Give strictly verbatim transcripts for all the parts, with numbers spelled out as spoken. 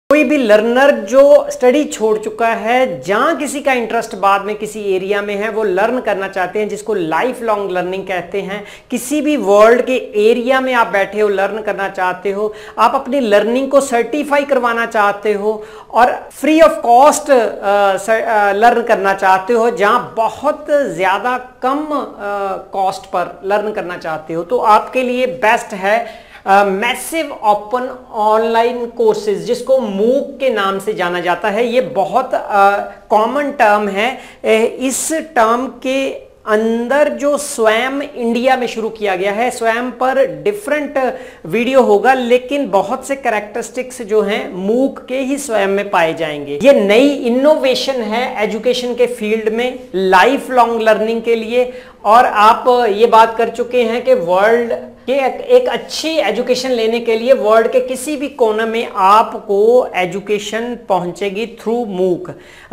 कोई भी लर्नर जो स्टडी छोड़ चुका है, जहां किसी का इंटरेस्ट बाद में किसी एरिया में है, वो लर्न करना चाहते हैं, जिसको लाइफ लॉन्ग लर्निंग कहते हैं। किसी भी वर्ल्ड के एरिया में आप बैठे हो, लर्न करना चाहते हो, आप अपनी लर्निंग को सर्टिफाई करवाना चाहते हो और फ्री ऑफ कॉस्ट लर्न करना चाहते हो, जहां बहुत ज्यादा कम कॉस्ट uh, पर लर्न करना चाहते हो, तो आपके लिए बेस्ट है मैसिव ओपन ऑनलाइन कोर्सेज, जिसको मूक के नाम से जाना जाता है। ये बहुत कॉमन टर्म है। इस टर्म के अंदर जो स्वयं इंडिया में शुरू किया गया है, स्वयं पर डिफरेंट वीडियो होगा, लेकिन बहुत से कैरेक्टरिस्टिक्स जो हैं मूक के ही स्वयं में पाए जाएंगे। ये नई इनोवेशन है एजुकेशन के फील्ड में, लाइफ लॉन्ग लर्निंग के लिए। और आप ये बात कर चुके हैं कि वर्ल्ड के एक अच्छी एजुकेशन लेने के लिए वर्ल्ड के किसी भी कोने में आपको एजुकेशन पहुंचेगी थ्रू मूक।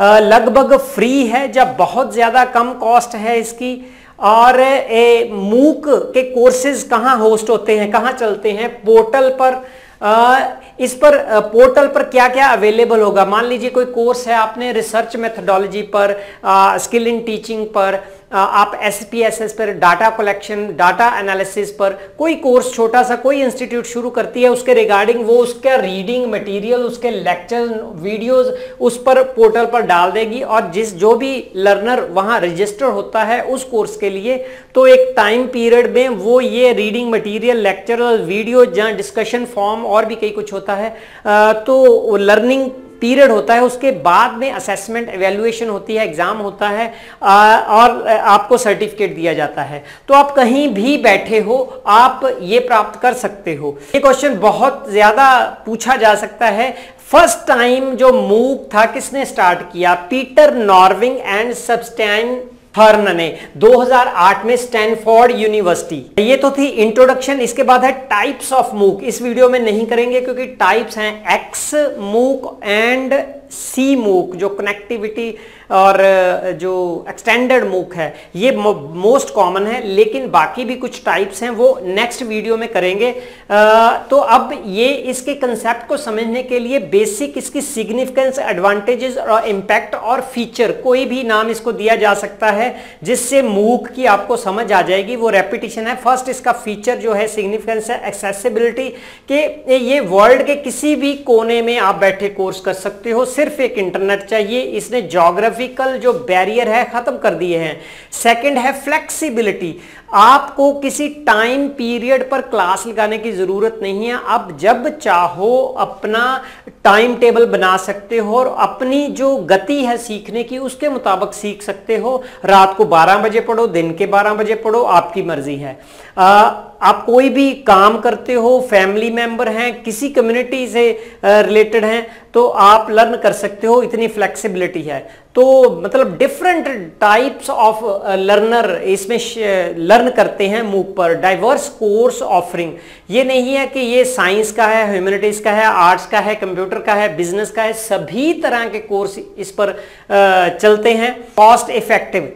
लगभग फ्री है, जब बहुत ज़्यादा कम कॉस्ट है इसकी। और ए, मूक के कोर्सेज कहाँ होस्ट होते हैं, कहाँ चलते हैं? पोर्टल पर। आ, इस पर पोर्टल पर क्या क्या अवेलेबल होगा? मान लीजिए कोई कोर्स है, आपने रिसर्च मेथडोलॉजी पर, स्किल इन टीचिंग पर, आ, आप एस पी एस एस पर, डाटा कलेक्शन, डाटा एनालिसिस पर कोई कोर्स छोटा सा कोई इंस्टीट्यूट शुरू करती है, उसके रिगार्डिंग वो उसका रीडिंग मटेरियल, उसके लेक्चर वीडियोस उस पर पोर्टल पर डाल देगी। और जिस जो भी लर्नर वहां रजिस्टर होता है उस कोर्स के लिए, तो एक टाइम पीरियड में वो ये रीडिंग मटेरियल, लेक्चर, वीडियो, जहाँ डिस्कशन फॉर्म और भी कई कुछ होता है, आ, तो लर्निंग पीरियड होता है। उसके बाद में असेसमेंट, एवेल्युएशन होती है, एग्जाम होता है आ, और आपको सर्टिफिकेट दिया जाता है। तो आप कहीं भी बैठे हो, आप ये प्राप्त कर सकते हो। ये क्वेश्चन बहुत ज्यादा पूछा जा सकता है। फर्स्ट टाइम जो मूक था किसने स्टार्ट किया? पीटर नॉर्विंग एंड सबस्टैन हर्न ने दो हज़ार आठ में स्टैनफोर्ड यूनिवर्सिटी। ये तो थी इंट्रोडक्शन। इसके बाद है टाइप्स ऑफ मूक। इस वीडियो में नहीं करेंगे क्योंकि टाइप्स हैं एक्स मूक एंड सी मूक, जो कनेक्टिविटी और जो एक्सटेंडेड मूक है, ये मोस्ट कॉमन है। लेकिन बाकी भी कुछ टाइप्स हैं, वो नेक्स्ट वीडियो में करेंगे। आ, तो अब ये इसके कंसेप्ट को समझने के लिए बेसिक इसकी सिग्निफिकेंस, एडवांटेजेस और इम्पैक्ट और फीचर, कोई भी नाम इसको दिया जा सकता है जिससे मूक की आपको समझ आ जाएगी। वो रेपिटेशन है। फर्स्ट इसका फीचर जो है, सिग्निफिकेंस है, एक्सेसिबिलिटी, कि ये वर्ल्ड के किसी भी कोने में आप बैठे कोर्स कर सकते हो, सिर्फ एक इंटरनेट चाहिए। इसने ज्योग्राफिकल जो बैरियर है खत्म कर दिए हैं। सेकंड है फ्लेक्सिबिलिटी। आपको किसी टाइम पीरियड पर क्लास लगाने की जरूरत नहीं है। आप जब चाहो अपना टाइम टेबल बना सकते हो और अपनी जो गति है सीखने की उसके मुताबिक सीख सकते हो। रात को बारह बजे पढ़ो, दिन के बारह बजे पढ़ो, आपकी मर्जी है। आ, आप कोई भी काम करते हो, फैमिली मेंबर हैं, किसी कम्युनिटी से रिलेटेड हैं, तो आप लर्न कर सकते हो। इतनी फ्लेक्सिबिलिटी है। तो मतलब डिफरेंट टाइप्स ऑफ लर्नर इसमें लर्न करते हैं मूक पर। डाइवर्स कोर्स ऑफरिंग, ये नहीं है कि ये साइंस का है, ह्यूमैनिटीज का है, आर्ट्स का है, कंप्यूटर का है, बिजनेस का है, सभी तरह के कोर्स इस पर uh, चलते हैं। कॉस्ट इफेक्टिव,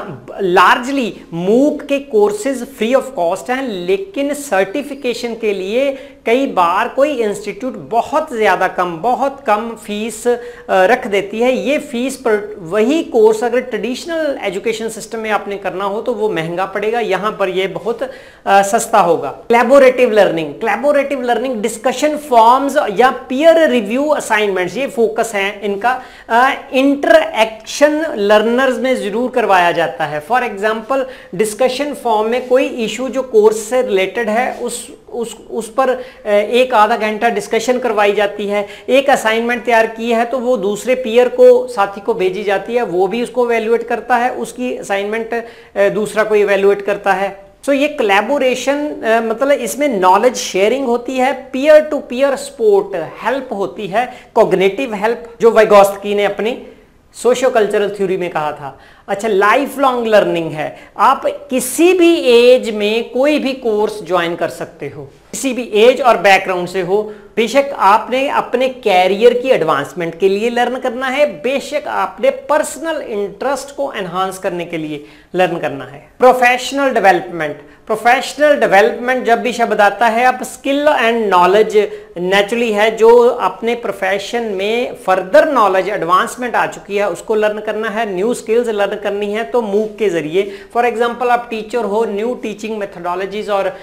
लार्जली मूक के कोर्सेज फ्री ऑफ कॉस्ट हैं, लेकिन सर्टिफिकेशन के लिए कई बार कोई इंस्टीट्यूट बहुत ज्यादा कम बहुत कम फीस रख देती है। ये फीस पर वही कोर्स अगर ट्रेडिशनल एजुकेशन सिस्टम में आपने करना हो तो वो महंगा पड़ेगा, यहां पर ये बहुत आ, सस्ता होगा। Collaborative learning, collaborative learning discussion forms या पीयर रिव्यू असाइनमेंट्स, ये फोकस है इनका। इंटरएक्शन लर्नर्स में जरूर करवाया जाता है। फॉर एग्जांपल डिस्कशन फॉर्म में कोई इशू जो कोर्स से रिलेटेड है उस उस उस पर एक आधा घंटा डिस्कशन करवाई जाती है। एक असाइनमेंट तैयार की है तो वो दूसरे पीयर को, साथी को भेजी जाती है, वो भी उसको इवैल्यूएट करता है, उसकी असाइनमेंट दूसरा कोई इवैल्यूएट करता है। सो so, ये कोलैबोरेशन मतलब इसमें नॉलेज शेयरिंग होती है, peer to peer support help होती है, कॉग्निटिव हेल्प, जो वाइगोत्स्की ने अपनी सोशियो कल्चरल थ्योरी में कहा था। अच्छा, लाइफ लॉन्ग लर्निंग है। आप किसी भी एज में कोई भी कोर्स ज्वाइन कर सकते हो। किसी भी एज और बैकग्राउंड से हो, बेशक आपने अपने कैरियर की एडवांसमेंट के लिए लर्न करना है, बेशक आपने पर्सनल इंटरेस्ट को एनहांस करने के लिए लर्न करना है। प्रोफेशनल डेवलपमेंट, प्रोफेशनल डेवलपमेंट जब भी शब्द आता है, अब स्किल एंड नॉलेज नेचुरली है, जो अपने प्रोफेशन में फर्दर नॉलेज एडवांसमेंट आ चुकी है उसको लर्न करना है, न्यू स्किल्स लर्न करनी है, तो मूक के जरिए। फॉर एग्जांपल आप टीचर हो, न्यू टीचिंग मेथडोलॉजीज और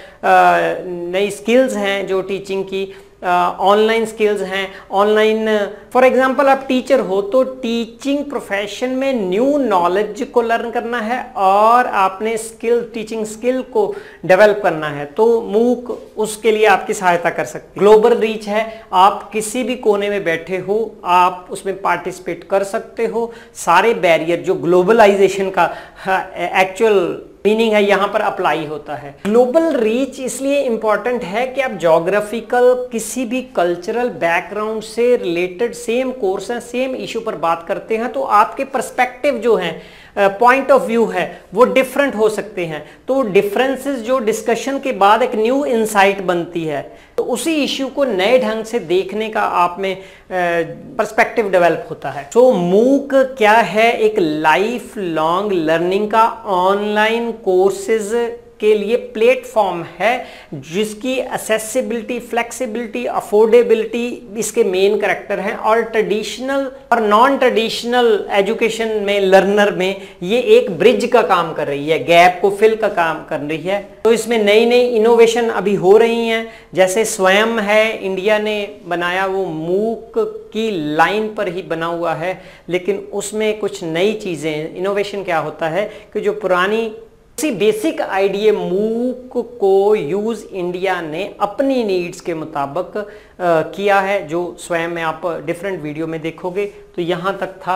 नई स्किल्स हैं जो टीचिंग की, ऑनलाइन uh, स्किल्स हैं, ऑनलाइन फॉर एग्जांपल आप टीचर हो तो टीचिंग प्रोफेशन में न्यू नॉलेज को लर्न करना है और आपने स्किल टीचिंग स्किल को डेवलप करना है, तो मूक उसके लिए आपकी सहायता कर सकती है। ग्लोबल रीच है, आप किसी भी कोने में बैठे हो आप उसमें पार्टिसिपेट कर सकते हो, सारे बैरियर जो ग्लोबलाइजेशन का एक्चुअल मीनिंग है यहां पर अप्लाई होता है। ग्लोबल रीच इसलिए इंपॉर्टेंट है कि आप ज्योग्राफिकल किसी भी कल्चरल बैकग्राउंड से रिलेटेड सेम कोर्स है, सेम इशू पर बात करते हैं, तो आपके पर्सपेक्टिव जो हैं, पॉइंट ऑफ व्यू है वो डिफरेंट हो सकते हैं, तो डिफरेंसेस जो डिस्कशन के बाद एक न्यू इंसाइट बनती है, तो उसी इश्यू को नए ढंग से देखने का आप में पर्सपेक्टिव डेवलप होता है। तो मूक क्या है? एक लाइफ लॉन्ग लर्निंग का ऑनलाइन कोर्सेज के लिए प्लेटफॉर्म है जिसकी एक्सेसिबिलिटी, फ्लेक्सिबिलिटी, अफोर्डेबिलिटी इसके मेन कैरेक्टर हैं, और ट्रेडिशनल और नॉन ट्रेडिशनल एजुकेशन में लर्नर में ये एक ब्रिज का काम कर रही है, गैप को फिल का काम कर रही है। तो इसमें नई नई इनोवेशन अभी हो रही हैं, जैसे स्वयं है इंडिया ने बनाया, वो मूक की लाइन पर ही बना हुआ है, लेकिन उसमें कुछ नई चीजें, इनोवेशन क्या होता है कि जो पुरानी उसी बेसिक आइडिया मूक को यूज इंडिया ने अपनी नीड्स के मुताबिक किया है, जो स्वयं में आप डिफरेंट वीडियो में देखोगे। तो यहां तक था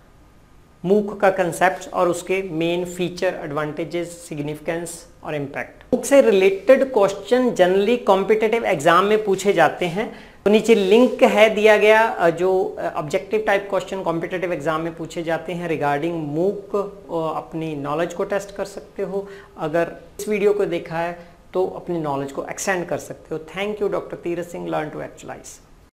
मूक का कंसेप्ट और उसके मेन फीचर, एडवांटेजेस, सिग्निफिकेंस और इम्पैक्ट। मूक से related question generally competitive exam में पूछे जाते हैं, तो नीचे लिंक है दिया गया जो objective type question competitive exam में पूछे जाते हैं रिगार्डिंग मूक, अपनी नॉलेज को टेस्ट कर सकते हो। अगर इस वीडियो को देखा है तो अपनी नॉलेज को एक्सटेंड कर सकते हो। Thank you doctor Tirath Singh, learn to actualise.